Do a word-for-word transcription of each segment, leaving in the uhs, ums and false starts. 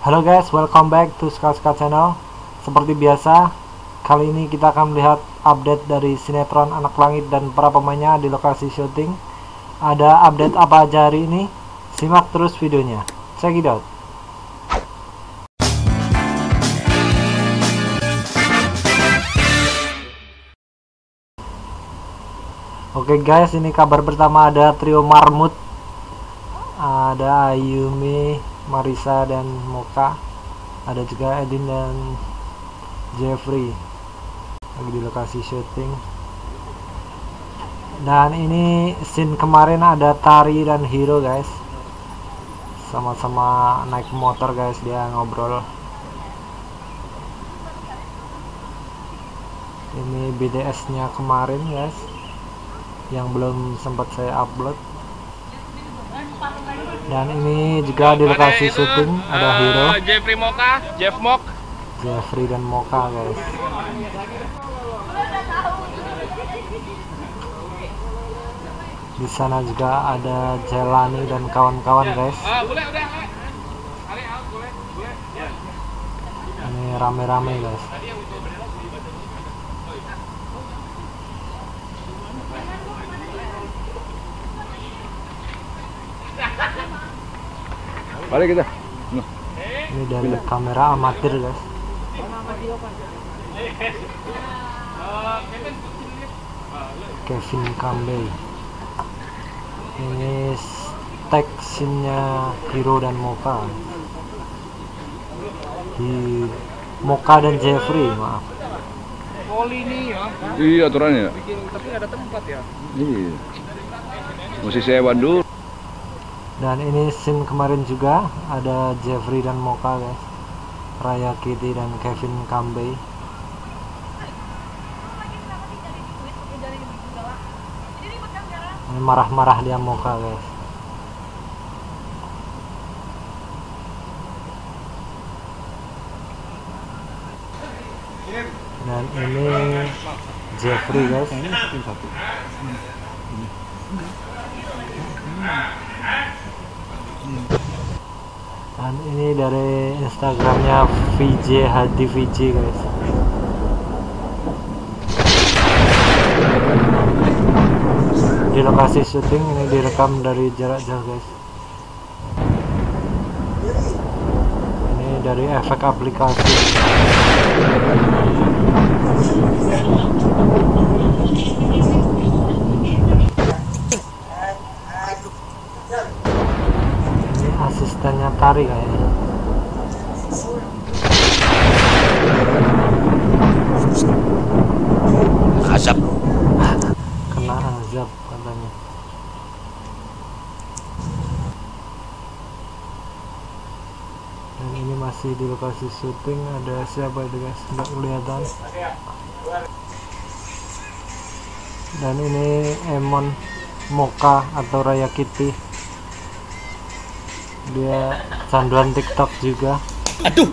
Halo guys, welcome back to Suka Suka Channel. Seperti biasa, kali ini kita akan melihat update dari sinetron Anak Langit dan para pemainnya di lokasi syuting. Ada update apa aja hari ini? Simak terus videonya. Check it out. Oke guys, ini kabar pertama, ada trio Marmut. Ada Ayumi, Marisa dan Mocha. Ada juga Edin dan Jeffrey lagi di lokasi syuting. Dan ini scene kemarin ada Tari dan Hiro guys, sama-sama naik motor guys, dia ngobrol. Ini B D S nya kemarin guys, yang belum sempat saya upload. Dan ini juga di lokasi syuting ada uh, Hiro, Jeffrey Mocha, Jeff Mok, Jeffrey dan Mocha guys. Di sana juga ada Jelani dan kawan-kawan guys. Ini rame-rame guys. Balik kita. Nah. Ini dari kamera amatir guys. Kevin Kambey. Ini tag scene-nya Hiro dan Mocha. Di Mocha dan Jeffrey, maaf. Poli ini ya. Iya aturannya. Bikin, tapi ada tempat ya. Iya. Mesti sewa dulu. Dan ini scene kemarin juga ada Jeffrey dan Mocha guys, Raya Kitty dan Kevin Kambey. Ini marah-marah dia Mocha guys. Dan ini Jeffrey guys. Dan ini dari Instagramnya V J Hadi V J guys. Di lokasi syuting ini direkam dari jarak jauh guys. Ini dari efek aplikasi. Asistennya Tari kayaknya. Azab. Kena azab katanya. Dan ini masih di lokasi syuting, ada siapa itu guys, nggak kelihatan. Dan ini Emon Mocha atau Raya Kitty, dia canduan TikTok juga. Aduh.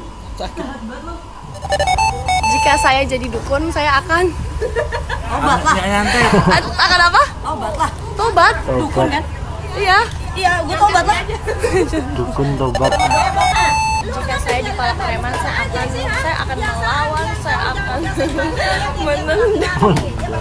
Jika saya jadi dukun, saya akan Tobat lah. akan apa? Tobat lah. Tobat. Dukun kan? Iya. Iya, gue tobat lah. Dukun tobat. Jika saya di kepala preman, saya akan saya akan melawan, saya akan menendang.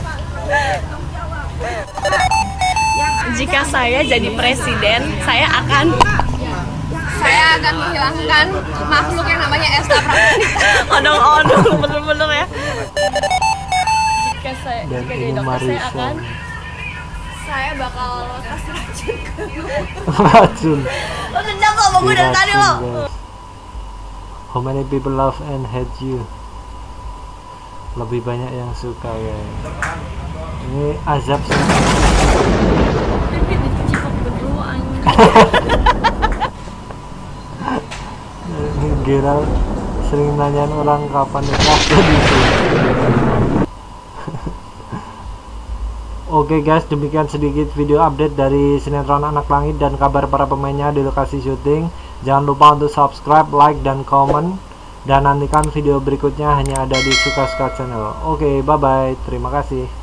Jika saya jadi presiden, saya akan saya akan menghilangkan makhluk yang namanya Esta Pramudita. odong-odong bener-bener ya. Jika saya Dan jika ini jadi dokter, saya Marisa. akan saya bakal kasih racun ke Racun. lo dendam lo sama gue dari tadi lo. Guys. How many people love and hate you? Lebih banyak yang suka guys. Ini azab sih. Gerald sering nanyain orang kapan nikah jadi. Oke guys, demikian sedikit video update dari sinetron Anak Langit dan kabar para pemainnya di lokasi syuting. Jangan lupa untuk subscribe, like, dan komen. Dan nantikan video berikutnya hanya ada di Suka Suka Channel. Oke, bye bye. Terima kasih.